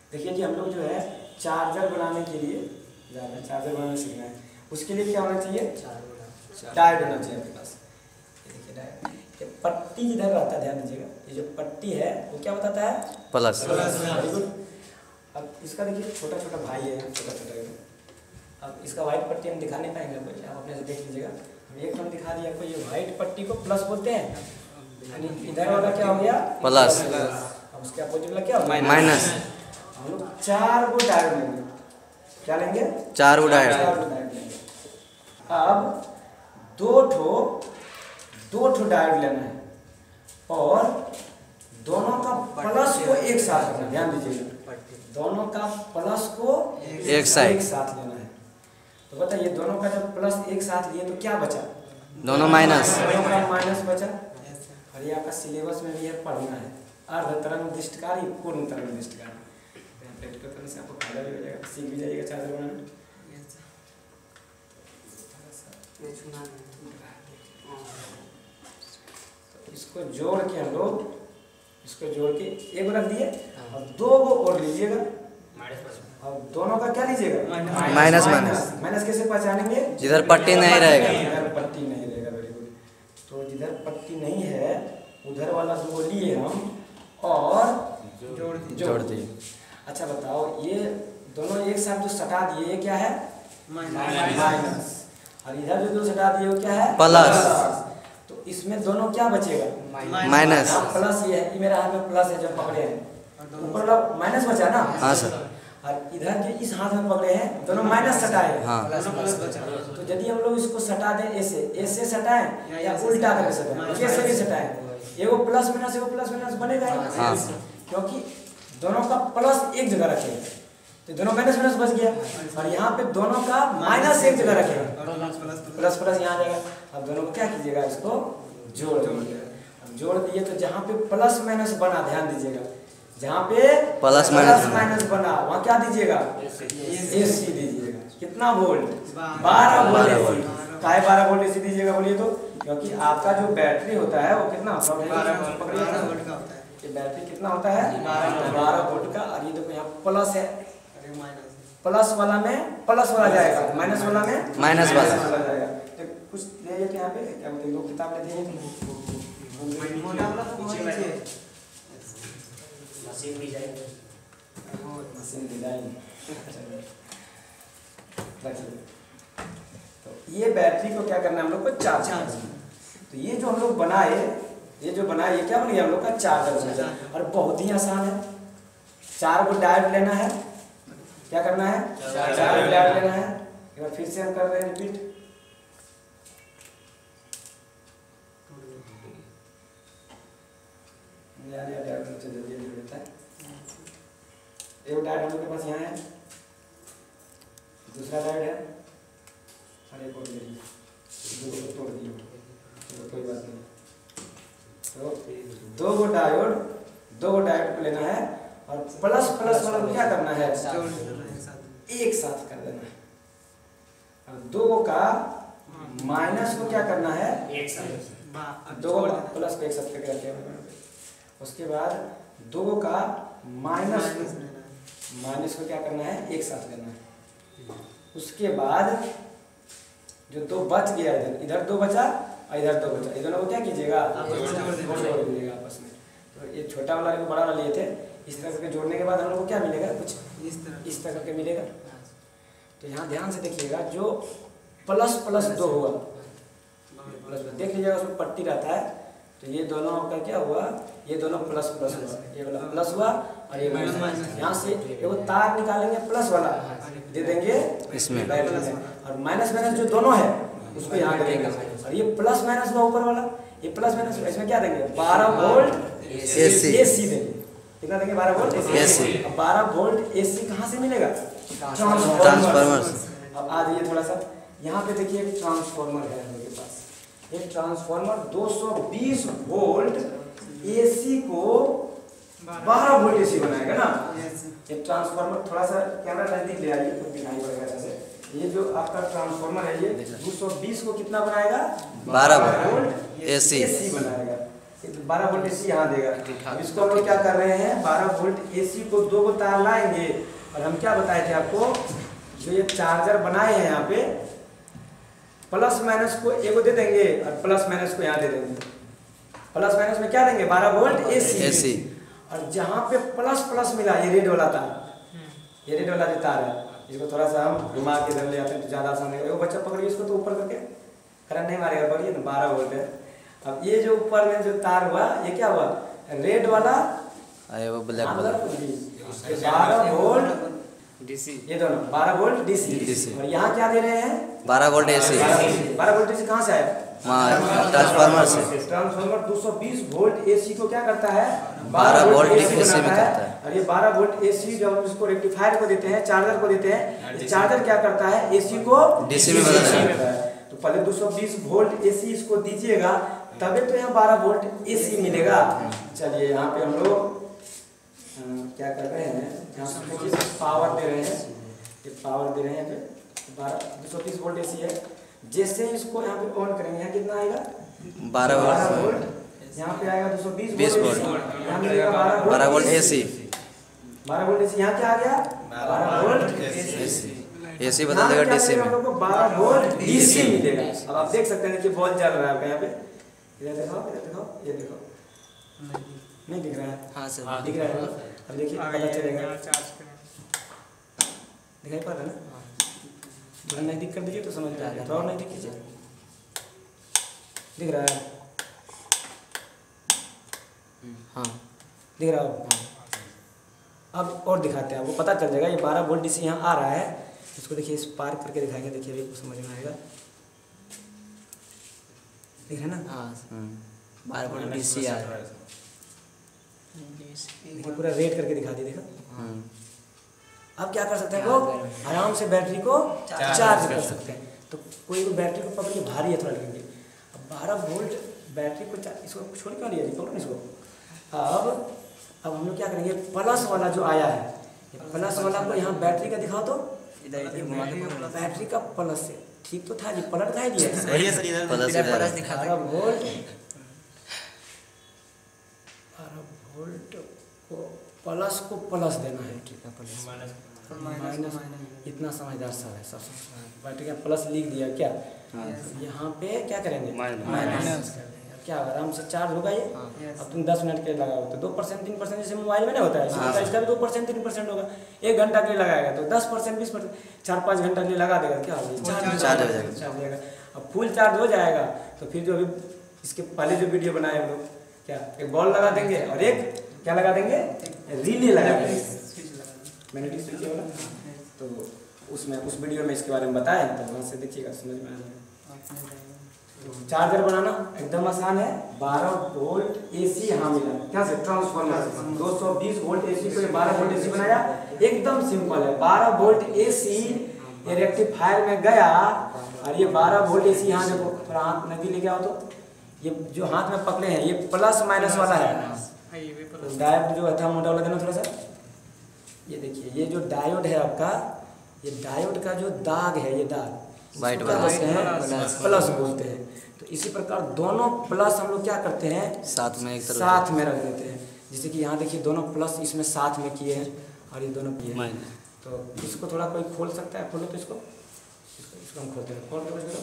देखिए कि हम लोग जो है चार्जर बनाने के लिए जा रहे हैं, चार्जर बनाना सीखना है। उसके लिए क्या होना चाहिए? डायोड होना चाहिए आपके पास। ये देखिए डायोड, ये पट्टी जिधर रहता है ध्यान दीजिएगा, ये जो पट्टी है वो क्या बताता है? प्लस। Very good. अब इसका देखिए छोटा छोटा भाई है, छोटा छोटा। अब इसका व्हाइट पट्टी हम दिखा नहीं पाएंगे आपको, आप अपने से देख लीजिएगा। हम एक हम दिखा दिया आपको, ये व्हाइट पट्टी को प्लस बोलते हैं, यानी इधर वाला क्या हो गया? प्लस। अब उसके अपोजिट वाला क्या होगा? माइनस। हम लोग 4 गो डायोड लेंगे। क्या लेंगे? 4 गो डायोड। 4 गो डायोड लेंगे। अब दो ठो डायोड लेना है और दोनों का प्लस को एक साथ रखना। ध्यान दीजिएगा, दोनों का प्लस को एक साथ लेना है। तो बताइए, दोनों का जब प्लस एक साथ लिए तो क्या बचा? दोनों माइनस। दोनों का माइनस बचा। और ये आपका सिलेबस में भी है, पढ़ना है। अर्ध तरंग दिष्टकारी, पूर्ण तरंग दिष्टकारी। प्रैक्टिकल करने से आपको फायदा भी हो जाएगा, सीख भी जाइएगा चार्जर बनाना। तो इसको जोड़ के हम लोग, इसको जोड़ के एक रख दिए और 2 गो और लीजिएगा और दोनों का क्या लीजिएगा? माइनस। माइनस कैसे पहचानेंगे? जिधर पट्टी नहीं रहेगा। जिधर पट्टी नहीं रहेगा। Very good. तो जिधर पट्टी नहीं है उधर वाला दो लिए हम और जोड़ दिए। अच्छा बताओ, ये दोनों एक साथ जो सटा दिए ये क्या है? माइनस। और इधर जो दो सटा दिए वो क्या है? प्लस। तो इसमें दोनों क्या बचेगा? माइनस। प्लस। ये है, मेरा हाथ में प्लस है जो पकड़े हैं, ऊपर वाला माइनस बचा ना? हाँ सर। और इधर के इस हाथ में पकड़े हैं, दोनों माइनस सटाए। हाँ। तो यदि हम लोग इसको सटा दें ऐसे सटाएं या उल्टा करके सटाएं, कैसे भी सटाएं, एगो प्लस माइनस बनेगा। हाँ। क्योंकि दोनों का प्लस एक जगह रखे तो दोनों माइनस बच गया, और यहाँ पे दोनों का माइनस एक जगह रखे प्लस यहाँ जाएगा। अब दोनों को क्या कीजिएगा? इसको जोड़ दीजिए। अब जोड़ दिए तो जहाँ पे प्लस माइनस बना, ध्यान दीजिएगा, जहाँ पे प्लस माइनस बना वहाँ क्या दीजिएगा? AC दीजिएगा। कितना वोल्ट? 12 वोल्ट। काय 12 वोल्ट AC दीजिएगा बोलिए तो? क्योंकि आपका जो बैटरी होता है वो कितना? 12 वोल्ट का होता है। ये बैटरी कितना होता है? 12 वोल्ट का। और ये देखो यहाँ प्लस है, प्लस वाला में प्लस वाला जाएगा, माइनस वाला में माइनस वाला जाएगा। तो कुछ दे तो यहाँ पे क्या बोलते हैं, दो किताब लेते हैं, मशीन डिजाइन। तो ये बैटरी को क्या करना है हम लोग को? चार्ज करना है। तो ये जो हम लोग बनाए, ये क्या बन गया हम लोग का? चार्जर। और बहुत ही आसान है। 4 गो डायोड लेना है। क्या करना है? 4 गो डायोड लेना है। एक बार फिर से हम कर रहे हैं रिपीट। जल्दी होता है। एक डायोड हम लोग के पास यहाँ है, दूसरा डायोड है, और एक और ले लीजिए, दो तोड़ दिए, तो कोई बात नहीं। तो 2 गो डायोड को लेना है और प्लस वाला को क्या करना है? एक साथ कर देना है। और 2 का माइनस को क्या करना है? एक साथ। 2 प्लस को एक साथ करके रखे हैं। उसके बाद 2 का माइनस को क्या करना है? एक साथ लेना है। उसके बाद जो 2 बच गया, इधर 2 बचा और इधर 2 बचा, दोनों को क्या कीजिएगा? जोड़ दीजिएगा आपस में। तो ये छोटा वाला को बड़ा वाला लिए थे, इस तरह करके जोड़ने के बाद हम लोग को क्या मिलेगा? कुछ इस तरह करके मिलेगा। तो यहाँ ध्यान से देखिएगा, जो प्लस 2 हुआ, देख लीजिएगा उसमें पट्टी रहता है, तो ये दोनों का क्या हुआ? ये दोनों प्लस हुआ, ये वाला प्लस हुआ और ये माइनस। यहाँ से एगो तार निकालेंगे, प्लस वाला दे देंगे इसमें, और माइनस जो दोनों है उसको यहाँ देंगे। और ये प्लस माइनस हुआ ऊपर वाला, ये प्लस माइनस, इसमें क्या देंगे? 12 वोल्ट AC देंगे। कितना देंगे? 12 वोल्ट AC। अब 12 वोल्ट AC कहाँ से मिलेगा? ट्रांसफार्मर। अब आ जाइए थोड़ा सा, यहाँ पे देखिए एक ट्रांसफार्मर है मेरे पास। एक ट्रांसफार्मर 220 वोल्ट AC को 12 वोल्ट AC बनाएगा ना। ये ट्रांसफार्मर, थोड़ा सा कैमरा नजदीक ले आइए तो दिखाई पड़ेगा जैसे। ये जो आपका ट्रांसफार्मर है, ये 220 को कितना बनाएगा? 12 वोल्ट AC बनाएगा। 12 वोल्ट AC यहाँ देगा। अब इसको हम लोग क्या कर रहे हैं, 12 वोल्ट AC को 2 को तार लाएंगे और हम क्या बताए थे आपको, जो ये चार्जर बनाए हैं यहाँ पे प्लस माइनस को एगो दे देंगे और प्लस माइनस को यहाँ दे देंगे। प्लस माइनस में क्या देंगे, 12 वोल्ट AC और जहाँ पे प्लस प्लस मिला ये रेड वाला तार, ये रेड वाला जो तार है इसको थोड़ा सा हम घुमा के इधर ले आते हैं तो ज़्यादा आसान है। वो बच्चा पकड़िए इसको तो ऊपर करके करंट नहीं मारेगा, पकड़िए ना 12 वोल्ट है। अब ये जो ऊपर में जो तार हुआ ये क्या हुआ, रेड वाला वो ब्लैक वाला 12 वोल्ट DC, ये दोनों 12 वोल्ट DC और यहाँ क्या दे रहे हैं 12 वोल्ट AC। 12 वोल्ट DC कहाँ से आया, ट्रांसफार्मर से। ट्रांसफार्मर 220 वोल्ट AC को क्या करता है, 12 वोल्ट AC में बनाता करता है। और ये 12 वोल्ट AC जब हम इसको रेक्टिफायर को देते हैं, चार्जर को देते हैं, चार्जर क्या करता है AC को DC में बदलता है। तो पहले 220 वोल्ट AC इसको दीजिएगा तभी तो यहाँ 12 वोल्ट AC मिलेगा। चलिए यहाँ पे हम लोग क्या कर रहे हैं, यहाँ पे पावर दे रहे हैं, ये पावर दे रहे हैं 230 वोल्ट AC है। जैसे इसको यहाँ पे ऑन करेंगे यहाँ कितना आएगा 12 वोल्ट, यहाँ पे आएगा 220 वोल्ट, यहाँ मिलेगा 12 वोल्ट AC। 12 वोल्ट AC यहाँ क्या आ गया 12 वोल्ट AC बदल देगा DC में, हम लोग को 12 वोल्ट DC मिलेगा। अब आप देख सकते हैं कि बॉल चल रहा है आपका यहाँ पे, इधर दिखाओ, ये देखो नहीं दिख रहा है, हाँ सर दिख रहा है। अब देखिए पता चलेगा, दिखाई पड़ रहा है ना, थोड़ा नजदीक कर दीजिए तो समझ में आ जाएगा, थोड़ा नजदीक कीजिए, दिख रहा है, हाँ दिख रहा है। अब और दिखाते हैं, वो पता चल जाएगा। ये 12 वोल्ट DC यहाँ आ रहा है, इसको देखिए इस पार करके दिखाएंगे, देखिए अभी समझ में आएगा, दिख रहा है ना, हाँ 12 वोल्ट DC आ रहा है। देखिए पूरा रेड करके दिखा दिए, देखा। अब क्या कर सकते हैं लोग, आराम से बैटरी को चार्ज कर सकते हैं। तो कोई बैटरी को पकड़ के भारी है थोड़ा लगेंगे, अब 12 वोल्ट बैटरी को इसको छोड़ क्यों लिया, पकड़ो ना इसको। अब हम लोग क्या करेंगे, प्लस वाला जो आया है, प्लस वाला को यहाँ बैटरी का दिखाओ तो बैटरी का प्लस से ठीक तो था जी, पलट था जी, 12 वोल्ट को प्लस देना है, ठीक है, प्लस माइनस इतना समझदार सब है, सब बैटरी का प्लस लिख दिया क्या, यहाँ पे क्या करेंगे माइनस कर देंगे। क्या आराम से चार्ज होगा ये। अब तुम 10 मिनट के लिए लगाओ तो 2% 3% जैसे मोबाइल में नहीं होता है, इसका भी 2% 3% होगा। 1 घंटा के लिए लगाएगा तो 10% 20% 4-5 घंटा के लिए लगा देगा, क्या होगा चार्ज हो जाएगा। अब फुल चार्ज हो जाएगा तो फिर जो अभी इसके पहले जो वीडियो बनाए हम लोग, क्या एक बॉल लगा देंगे और एक क्या लगा देंगे, रिले लगा देंगे, मैग्नेटिक स्विच वाला। तो उसमें उस वीडियो में इसके बारे में बताया, तो वहाँ से देखिएगा समझ में आ जाएगा। चार्जर बनाना एकदम आसान है। 12 वोल्ट AC यहाँ मिला, क्या से ट्रांसफार्मर 220 वोल्ट AC को 12 वोल्ट AC बनाया, एकदम सिंपल है। 12 वोल्ट AC ये रेक्टिफायर में गया और ये 12 वोल्ट AC यहाँ देखो, थोड़ा हाथ नदी लेके आओ तो ये जो हाथ में पकड़े हैं ये प्लस माइनस वाला है। डायोड जो था मोटा वाला देना थोड़ा सा, ये देखिए ये जो डायोड है आपका, ये डायोड का जो दाग है, ये दाग वाइट प्लस बोलते हैं। तो इसी प्रकार दोनों प्लस हम लोग क्या करते हैं, साथ में एक तरफ साथ में रख देते हैं। जैसे कि यहाँ देखिए दोनों प्लस इसमें साथ में किए हैं और ये दोनों किए हैं। तो इसको थोड़ा कोई खोल सकता है, खोलो तो इसको हम खोलते हैं, खोल के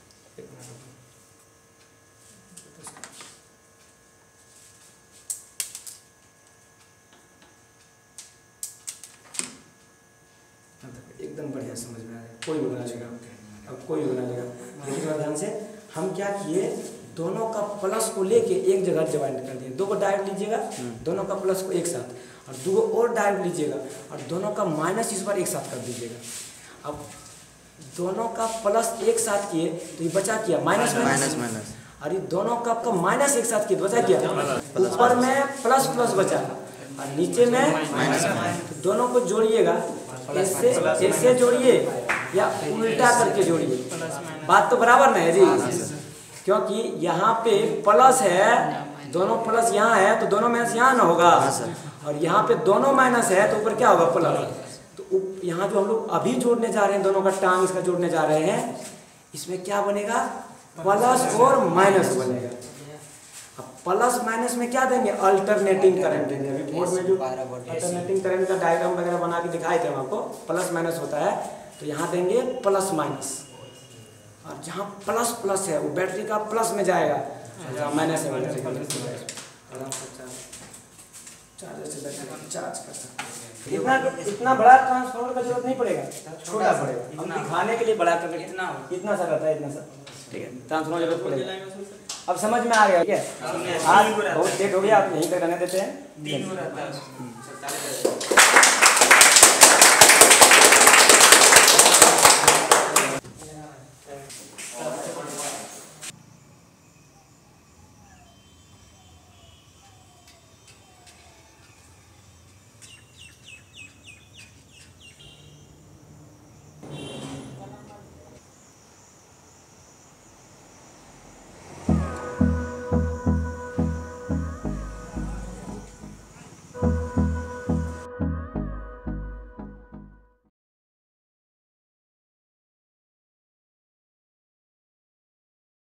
एकदम बढ़िया समझ में आ गया, कोई भी बना लेगा, अब कोई भी बना लेगा। देखिए ध्यान से, हम क्या किए, दोनों का प्लस को लेके एक जगह ज्वाइन कर दिए। 2 को डायोड लीजिएगा, दोनों का प्लस को एक साथ, और 2 और डायोड लीजिएगा और दोनों का माइनस इस बार एक साथ कर दीजिएगा। अब दोनों का प्लस एक साथ किए तो ये बचा किया माइनस माइनस, और ये दोनों का आपका माइनस एक साथ किए तो बचा किया, ऊपर में प्लस प्लस बचा और नीचे में माइनस। दोनों को जोड़िएगा, ऐसे जोड़िए या उल्टा करके जोड़िए, बात तो बराबर नहीं है जी, क्योंकि यहाँ पे प्लस है, दोनों प्लस यहाँ है तो दोनों माइनस यहाँ ना होगा, और यहाँ पे दोनों माइनस है तो ऊपर क्या होगा प्लस। तो यहाँ जो हम लोग अभी जोड़ने जा रहे हैं, दोनों का टांग इसका जोड़ने जा रहे हैं, इसमें क्या बनेगा, प्लस और माइनस बनेगा। अब प्लस माइनस में क्या देंगे, अल्टरनेटिंग करंट देंगे। अभी बोर्ड में जो अल्टरनेटिंग करंट का डायग्राम वगैरह बना के दिखाए थे हम आपको, प्लस माइनस होता है, तो यहाँ देंगे प्लस माइनस, और जहाँ प्लस प्लस है वो बैटरी का प्लस में जाएगा, जहाँ माइनस है बैटरी का चार्जर से बैटरी चार्ज कर सकते हैं। इतना बड़ा ट्रांसफार्मर का जरूरत नहीं पड़ेगा, छोटा पड़ेगा, हम दिखाने के लिए बड़ा कर इतना सा रहता है, इतना सा, ठीक है, ट्रांसफार्मर जरूरत पड़ेगा। अब समझ में आ गया, ठीक है, आज बहुत लेट हो गया, आप यहीं तक रहने देते हैं।